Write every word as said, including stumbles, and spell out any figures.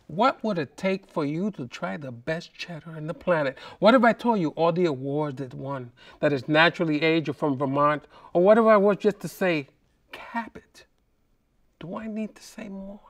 What would it take for you to try the best cheddar on the planet? What if I told you all the awards it won, that it's naturally aged or from Vermont? Or what if I was just to say, Cabot? Do I need to say more?